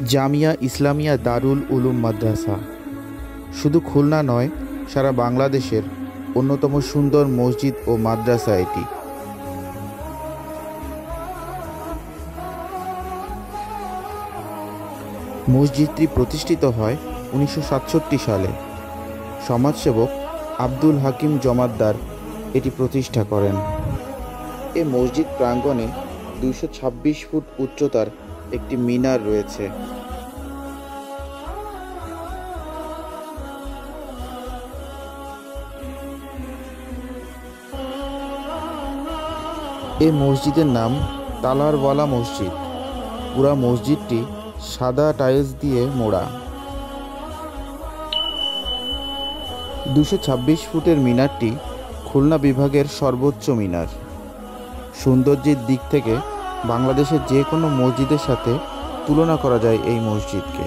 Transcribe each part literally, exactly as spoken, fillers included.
জামিয়া ইসলামিয়া দারুল উলুম মাদ্রাসা শুধু খুলনা নয়, সারা বাংলাদেশের অন্যতম সুন্দর মসজিদ ও মাদ্রাসা এটি। মসজিদটি প্রতিষ্ঠিত হয় উনিশশো সাতষট্টি সালে। সমাজসেবক আব্দুল হাকিম জমাদ্দার এটি প্রতিষ্ঠা করেন। এ মসজিদ প্রাঙ্গণে দুইশো ছাব্বিশ ফুট উচ্চতার একটি মিনার রয়েছে। এ মসজিদের নাম তালারওয়ালা মসজিদ। পুরা মসজিদটি সাদা টাইলস দিয়ে মোড়া। দুশো ছাব্বিশ ফুটের মিনারটি খুলনা বিভাগের সর্বোচ্চ মিনার। সৌন্দর্যের দিক থেকে বাংলাদেশের যে কোনো মসজিদের সাথে তুলনা করা যায় এই মসজিদকে।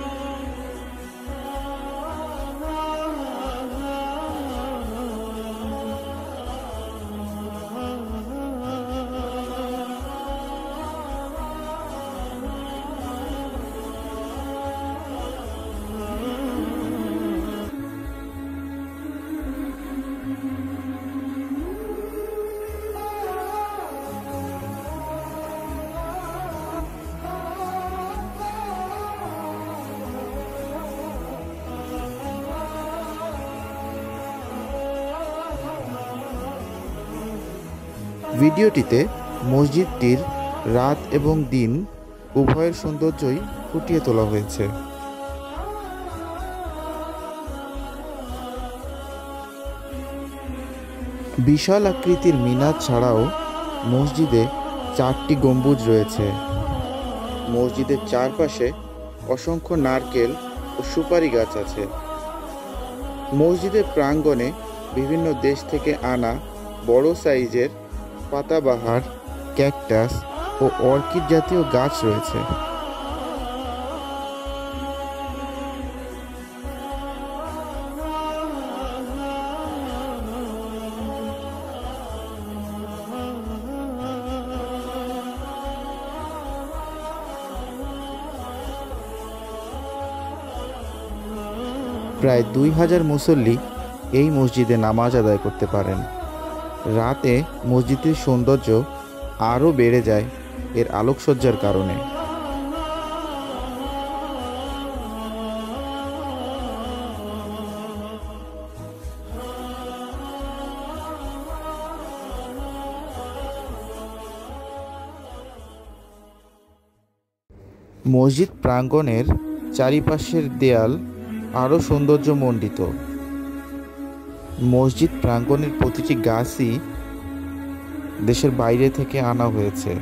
ভিডিওটিতে মসজিদটির রাত এবং দিন উভয়ের সৌন্দর্যই ফুটিয়ে তোলা হয়েছে। বিশাল আকৃতির মিনার ছাড়াও মসজিদে চারটি গম্বুজ রয়েছে। মসজিদের চারপাশে অসংখ্য নারকেল ও সুপারি গাছ আছে। মসজিদের প্রাঙ্গণে বিভিন্ন দেশ থেকে আনা বড় সাইজের পাতাবাহার, ক্যাকটাস ও অর্কিড জাতীয় গাছ রয়েছে। প্রায় দুই হাজার মুসল্লি এই মসজিদে নামাজ আদায় করতে পারেন। রাতে মসজিদের সৌন্দর্য আরও বেড়ে যায় এর আলোকসজ্জার কারণে। মসজিদ প্রাঙ্গণের চারিপাশের দেয়াল আরও সৌন্দর্যমণ্ডিত। মসজিদ প্রাঙ্গণের প্রতিটি গাছই দেশের বাইরে থেকে আনা হয়েছে।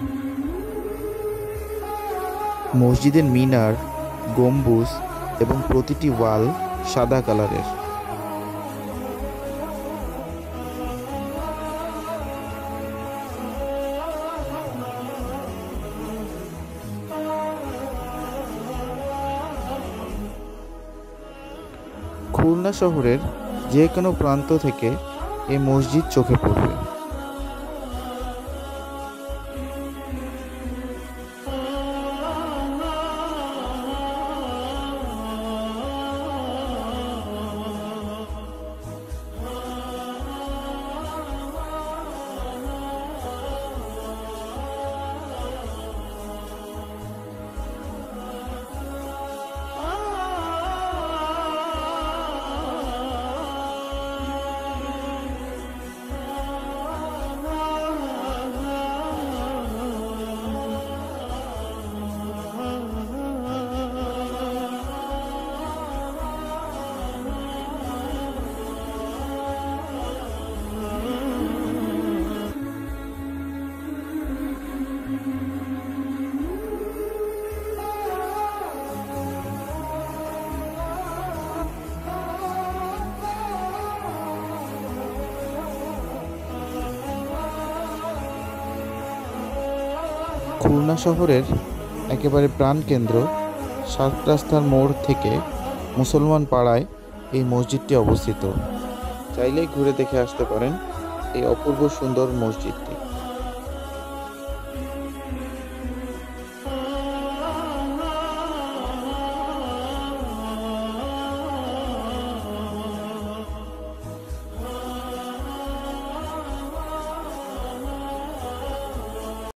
মসজিদের মিনার, গম্বুজ এবং প্রতিটি ওয়াল সাদা কালারের। খুলনা শহরের যে কোনো প্রান্ত থেকে এই মসজিদ চোখে পড়বে। খুলনা শহরের একেবারে প্রাণকেন্দ্র সাত রাস্তার মোড় থেকে মুসলমান পাড়ায় এই মসজিদটি অবস্থিত। চাইলেই ঘুরে দেখে আসতে পারেন এই অপূর্ব সুন্দর মসজিদটি।